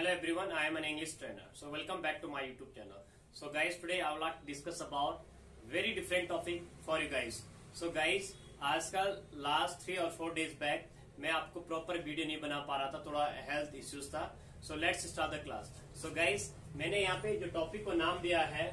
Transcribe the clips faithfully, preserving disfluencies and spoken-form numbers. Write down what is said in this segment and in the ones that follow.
Hello everyone, I am an English trainer. So welcome back to my YouTube channel. So guys, today I would like to discuss about very different topic for you guys. So guys, आजकल last three और four days back मैं आपको proper video नहीं बना पा रहा था, थोड़ा हेल्थ इश्यूज था. So let's start the class. So guys, मैंने यहाँ पे जो टॉपिक को नाम दिया है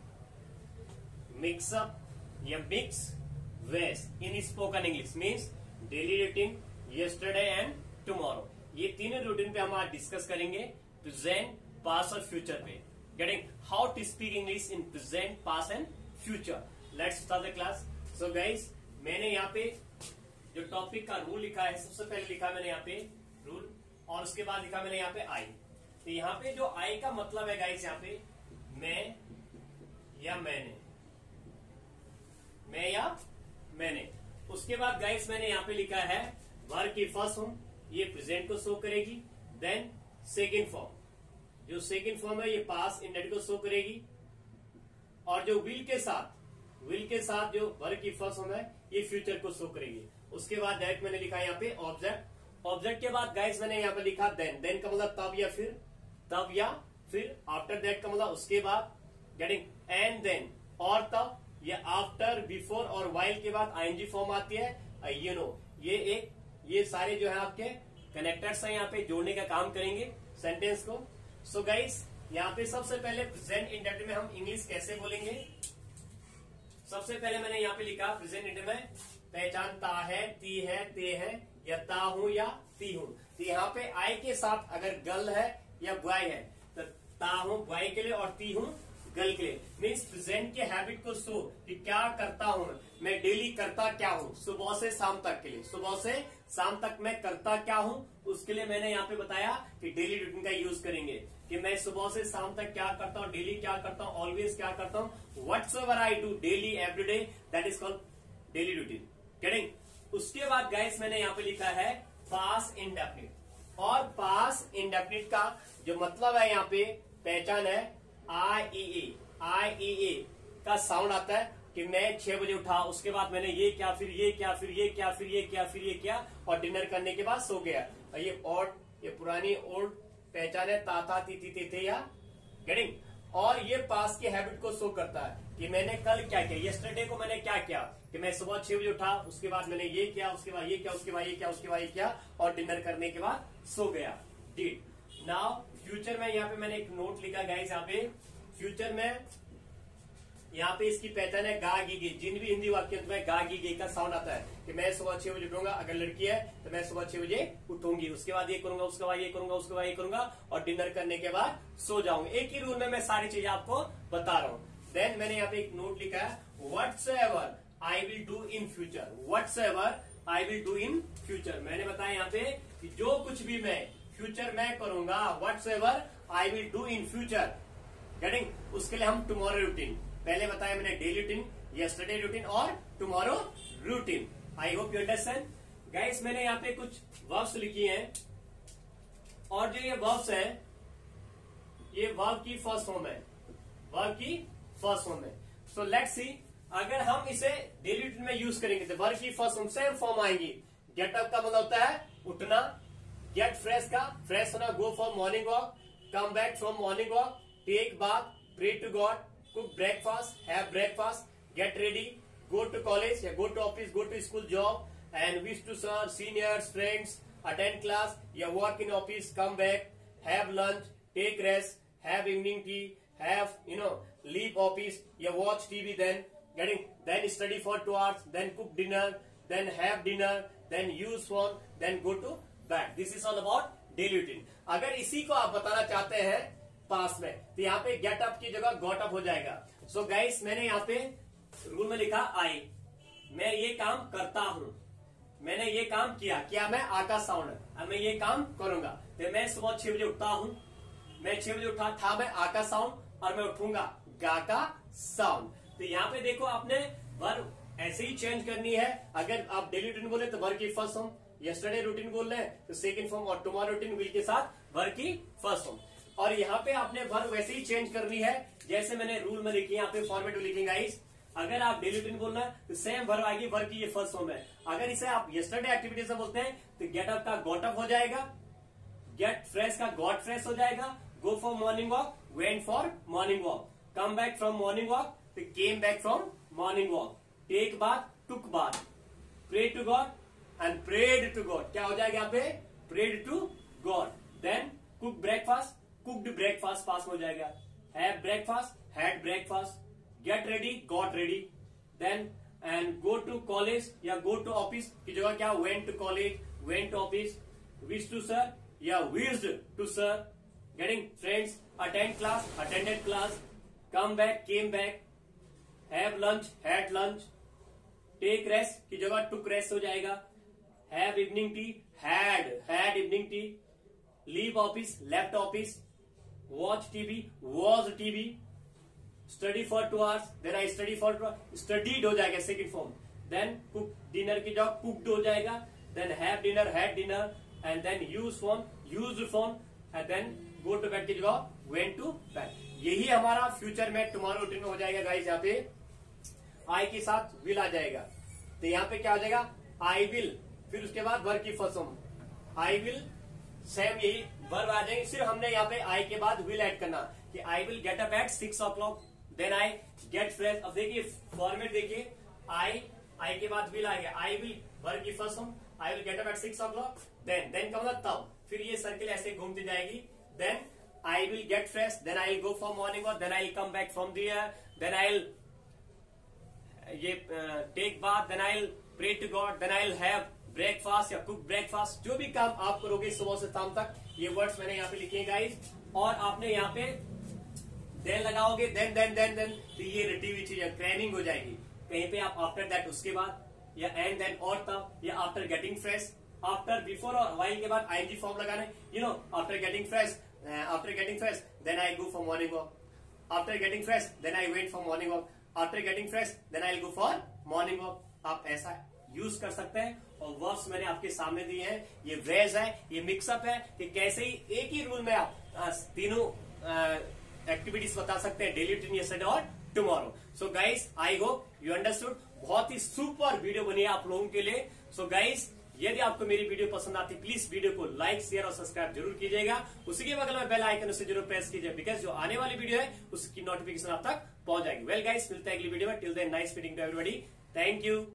मिक्सअप या mix west in spoken English means daily routine, yesterday and tomorrow. ये तीनों रूटीन पे हम आज डिस्कस करेंगे प्रेजेंट, पास्ट और फ्यूचर पे. Getting how to speak English in present, past and future. Let's start the class. So guys, मैंने यहाँ पे जो टॉपिक का रूल लिखा है, सबसे पहले लिखा मैंने यहाँ पे रूल और उसके बाद लिखा मैंने यहाँ पे आई. तो यहाँ पे जो आई का मतलब है गाइस, यहाँ पे मैं या मैंने, मैं या मैंने. उसके बाद गाइस मैंने यहाँ पे लिखा है वर्ब की फर्स्ट फॉर्म, ये प्रेजेंट को शो करेगी. देन सेकेंड फॉर्म, जो सेकेंड फॉर्म है ये पास्ट इंडेफिनिट को शो करेगी. और जो विल के साथ विल के साथ जो वर्ब की फर्स्ट फॉर्म है ये फ्यूचर को शो करेगी. उसके बाद डायरेक्ट मैंने लिखा है यहाँ पे ऑब्जेक्ट. ऑब्जेक्ट के बाद गाइस मैंने यहाँ पे लिखा देन. देन का मतलब तब या फिर, तब या फिर. आफ्टर दैट का मतलब उसके बाद. गेटिंग एंड देन और तब या आफ्टर, बिफोर और वाइल के बाद आईएनजी फॉर्म आती है. यू नो ये एक ये सारे जो है आपके कनेक्टर्स हैं, यहाँ पे जोड़ने का काम करेंगे सेंटेंस को. सो गाइस, यहाँ पे सबसे पहले प्रेजेंट इंडेफिनिट में हम इंग्लिश कैसे बोलेंगे. सबसे पहले मैंने यहाँ पे लिखा प्रेजेंट इंडेफिनिट में पहचान ता है, ती है, ते है या ता हूं या ती हूं. तो यहाँ पे आई के साथ अगर गर्ल है या बॉय है तो ता हूं बॉय के लिए और ती हूं गर्ल के लिए. मीन्स प्रेजेंट के हैबिट को शो कि क्या करता हूं मैं, डेली करता क्या हूं, सुबह से शाम तक के लिए. सुबह से शाम तक मैं करता क्या हूं, उसके लिए मैंने यहाँ पे बताया कि डेली रूटीन का यूज करेंगे कि मैं सुबह से शाम तक क्या करता हूं, डेली क्या करता हूं, ऑलवेज क्या करता हूं. What's ever I do daily every day, that is called daily routine. Getting. उसके बाद गाइस मैंने यहाँ पे लिखा है पास्ट इंडेफिनिट. और पास्ट इंडेफिनिट का जो मतलब है यहाँ पे पहचान है आई ई ए. आई ई ए का साउंड आता है कि मैं छह बजे उठा, उसके बाद मैंने ये क्या, फिर ये क्या, फिर ये क्या, फिर ये क्या, फिर ये क्या, और डिनर करने के बाद सो गया. और ये ओल्ड, ये पुरानी ओल्ड पहचान है ता था, ती ती थे, थे या. गेटिंग. और ये पास की हैबिट को शो करता है कि मैंने कल क्या किया, यस्टरडे को मैंने क्या किया कि मैं सुबह छह बजे उठा, उसके बाद मैंने ये किया, उसके बाद ये किया, उसके बाद ये किया, उसके बाद ये किया और डिनर करने के बाद सो गया. डिड. नाउ फ्यूचर में यहाँ पे मैंने एक नोट लिखा गाइस. यहाँ पे फ्यूचर में यहाँ पे इसकी पहचान है गा गी गे. जिन भी हिंदी वाक्य में गा गी गे का साउंड आता है कि मैं सुबह छह बजे उठूंगा, अगर लड़की है तो मैं सुबह छह बजे उठूंगी, उसके बाद ये करूंगा, उसके बाद ये करूंगा, उसके बाद ये करूंगा और डिनर करने के बाद सो जाऊंगा. एक ही रूल में मैं सारी चीजें आपको बता रहा हूँ. देन मैंने यहाँ पे एक नोट लिखा है what's ever I will do in future. What's ever I will do in future. मैंने बताया यहाँ पे कि जो कुछ भी मैं फ्यूचर में करूंगा, what's ever I will do in future. Getting. उसके लिए हम टुमारो रूटीन पहले बताया मैंने, डेली रूटीन, यस्टरडे रूटीन और tomorrow routine. I hope you understand. Guys, मैंने यहाँ पे कुछ वर्ब्स लिखी हैं और जो ये वर्ब्स हैं ये वर्ब की फर्स्ट फॉर्म है. वर्ब की फर्स्ट फॉर्म है. सो लेट्स सी, अगर हम इसे डेली रूटीन में यूज करेंगे तो वर्ब की फर्स्ट फॉर्म सेम फॉर्म आएंगी. गेट अप का मतलब होता है उठना, गेट फ्रेश का फ्रेश होना, go for morning walk, come back from morning walk, take bath, pray to God, cook breakfast, have breakfast, get ready, go to college, yeah, go to office, go to school, job, and wish to sir, seniors, friends, attend class, yeah, work in office, come back, have lunch, take rest, have evening tea, have, you know, leave office, yeah, watch T V, then getting, then study for two hours, then cook dinner, then have dinner, then use phone, then go to bed. This is all about daily routine. अगर इसी को आप बताना चाहते हैं पास में तो यहाँ पे गेट अप की जगह गॉट अप हो जाएगा. सो so गाइस, मैंने यहाँ पे रूल में लिखा आई, मैं ये काम करता हूं, मैंने ये काम किया, क्या मैं आका साउंड है, अब मैं ये काम करूंगा. तो मैं सुबह छह बजे उठता हूं, मैं छह बजे उठा था, मैं आका साउंड, और मैं उठूंगा गा का साउंड. तो यहाँ पे देखो, आपने वर्ब ऐसे ही चेंज करनी है. अगर आप डेली रूटीन बोले तो वर्ब की फर्स्ट फॉर्म, यस्टरडे रूटीन बोल रहे हैं तो सेकंड फॉर्म, और टुमारो रूटीन विल के साथ वर्ब की फर्स्ट फॉर्म. और यहाँ पे आपने वर्ब वैसे ही चेंज करनी है जैसे मैंने रूल में लिखी है. यहाँ पे फॉर्मेट में लिखेंगे गाइस. अगर आप डेली रूटीन बोलना है तो सेम वर्ब आएगी, वर्ब की ये फर्स्ट फॉर्म है. अगर इसे आप यस्टरडे एक्टिविटी से बोलते हैं तो गेट अप का गॉट अप हो जाएगा, गेट फ्रेश का गॉट फ्रेश हो जाएगा, go for morning walk, went for morning walk, come back from morning walk, came back from morning walk, take bath, took bath, pray to God and prayed to God. क्या हो जाएगा यहाँ पे? Prayed to God. Then cook breakfast, cooked breakfast pass हो जाएगा, have breakfast, had breakfast, get ready, got ready. Then and go to college या go to office की जगह क्या? Went to college, went to office, wish to sir या wished to sir, getting friends, attend class, attended class, come back, came back, have lunch, had lunch, take rest की जगह took rest हो जाएगा, have evening tea, had had evening tea, leave office, left office, watch TV, watch TV, study for two hours, then I study for two hours, studied हो जाएगा second form. Then cook, dinner की जगह cooked हो जाएगा, then have dinner, had dinner, and then use phone, used phone, and then go to bed की जगह went to bed. यही हमारा फ्यूचर में टुमारो रूटीन में हो जाएगा गाइस। यहाँ पे आई के साथ विल आ जाएगा, तो यहाँ पे क्या हो जाएगा? आई विल, फिर उसके बाद वर्ब की first form, I will, same यही वर्ब आ जाएंगे। सिर्फ हमने यहाँ पे आई के बाद विल ऐड करना कि I will get up at six o'clock, then I get fresh. अब देखिए फॉर्मेट देखिए, आई आई के बाद विल आ गया, आई विल वर्ब की first form, I will get up at six o'clock, then then का मतलब तब, फिर ये सर्किल ऐसे घूमती जाएगी। Then I will get fresh, then I will go for morning walk, then I will come back from there, then I will ये take bath, then I will pray to God, then I will have breakfast या cook breakfast. जो भी काम आप करोगे सुबह से शाम तक, ये वर्ड्स मैंने यहाँ पे लिखे हैं गाइस। और आपने यहाँ पे देन लगाओगे, देन देन देन देन तो ये रटी हुई चीज है, क्रैनिंग हो जाएगी। कहीं पे आप आफ्टर दैट उसके बाद, या एंड देन और तब, या after getting fresh, after, before और व्हाइल के बाद आईएनजी फॉर्म लगाना है। You know after getting fresh, after getting fresh then I go for morning walk, after getting fresh then I went for morning walk, after getting fresh then I go for morning walk. आप ऐसा use कर सकते हैं। और verbs मैंने आपके सामने दिए हैं, ये वेज है, ये मिक्सअप है, कि कैसे ही एक ही रूल में आप आ, तीनों एक्टिविटीज बता सकते हैं, डेली रूटीन, यस्टरडे और tomorrow. So guys I hope you understood. बहुत ही सुपर वीडियो बनी है आप लोगों के लिए। सो so गाइस, यदि आपको मेरी वीडियो पसंद आती है, प्लीज वीडियो को लाइक, शेयर और सब्सक्राइब जरूर कीजिएगा। उसी के बगल में बेल आइकन उसे जरूर प्रेस कीजिए, बिकॉज जो आने वाली वीडियो है उसकी नोटिफिकेशन आप तक पहुंच जाएगी। वेल गाइस, मिलते हैं अगली वीडियो में। Till then nice meeting to everybody. Thank you.